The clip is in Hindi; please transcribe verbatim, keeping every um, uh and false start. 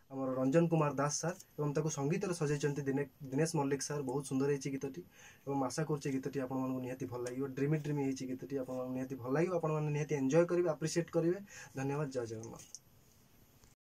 आमर रंजन कुमार दास सार एवं ताको संगीत सजाई दिने दिनेश मल्लिक सार बहुत सुंदर होती गीतटी और आशा करुचे गीतटी आपण निहाती भल लगे ड्रीमी ड्रीमी होती गीतटी आप निहाती भल लगे आपण निहाती एंजॉय करेंगे आप्रिशिएट करेंगे धन्यवाद जय जगन्नाथ।